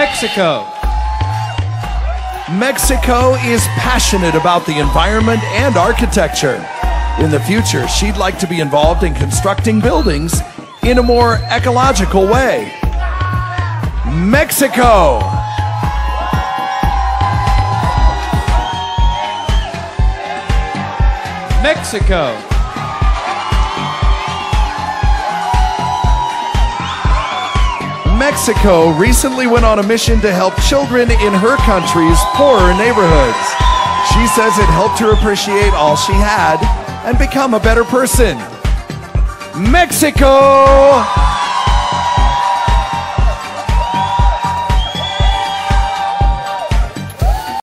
Mexico. Mexico is passionate about the environment and architecture. In the future, she'd like to be involved in constructing buildings in a more ecological way. Mexico. Mexico. Mexico recently went on a mission to help children in her country's poorer neighborhoods. She says it helped her appreciate all she had and become a better person. Mexico!